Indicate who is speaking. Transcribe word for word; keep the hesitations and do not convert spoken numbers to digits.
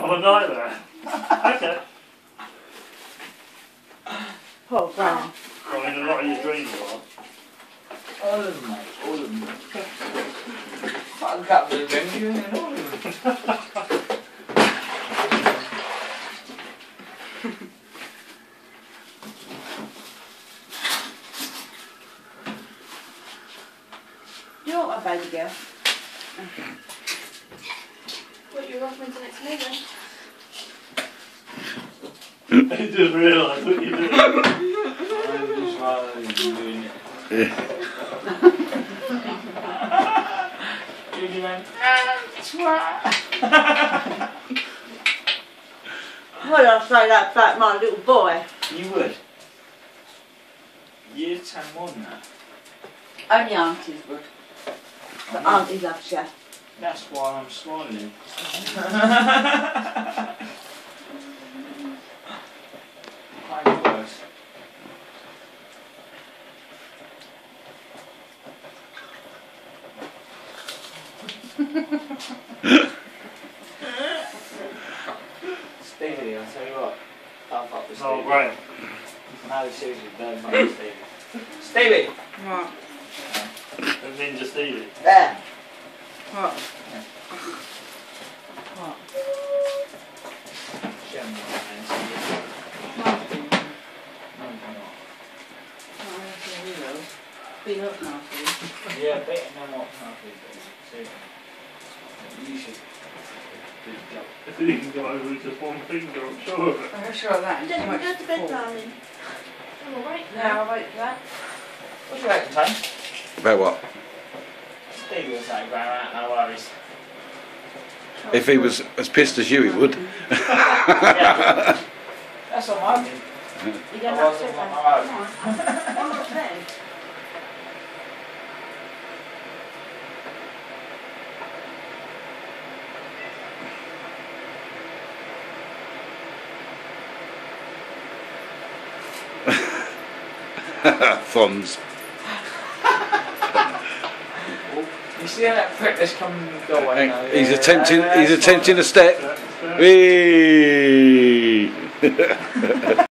Speaker 1: of a nightmare. Okay.
Speaker 2: Oh, wow.
Speaker 1: I mean, a lot of your dreams are.
Speaker 3: All of them, mate. All of them. Fuck a couple of them, you and all of them.
Speaker 2: You know what, my baby girl?
Speaker 4: What, you're offering to next neighbour?
Speaker 1: I just realised what you're doing.
Speaker 3: I'm just rather than doing it. Judy went, ah, twat.
Speaker 2: Would I say that about my little boy?
Speaker 3: You would. You'd say more than that.
Speaker 2: Only aunties would. But auntie loves you.
Speaker 3: That's why I'm smiling. Quite worse. Stevie, I'll tell you what. I'll fuck with Stevie.
Speaker 1: Oh, great.
Speaker 3: No, seriously, don't fuck with Stevie. Stevie!
Speaker 2: What?
Speaker 1: And Ninja Stevie.
Speaker 3: There!
Speaker 2: What? What?
Speaker 3: Show me what man, Stevie.
Speaker 2: Nasty.
Speaker 3: No, you're not.
Speaker 2: Oh, yeah, we will. Be up nasty.
Speaker 3: Yeah, better than what happy do. You should.
Speaker 1: If you can go over with just one finger, I'm sure of it.
Speaker 2: I'm sure of that.
Speaker 4: Don't
Speaker 2: Too much
Speaker 4: go to bed,
Speaker 2: before.
Speaker 4: darling. I'm alright
Speaker 2: No,
Speaker 4: now.
Speaker 2: I'll wait for that.
Speaker 3: What do you reckon, Tony?
Speaker 5: About what?
Speaker 3: Stevie was like, going out, no worries.
Speaker 5: If he was as pissed as you, he would.
Speaker 3: Yeah, that's what I did.
Speaker 2: You
Speaker 3: I
Speaker 2: don't
Speaker 3: wasn't
Speaker 2: have
Speaker 3: on
Speaker 2: to
Speaker 3: my own.
Speaker 2: I'm not there.
Speaker 5: Thumbs.
Speaker 3: You see how that prick that's coming in the doorway now?
Speaker 5: He's
Speaker 3: Yeah,
Speaker 5: attempting.
Speaker 3: that-
Speaker 5: He's
Speaker 3: that's
Speaker 5: attempting
Speaker 3: fine.
Speaker 5: a step. Whee!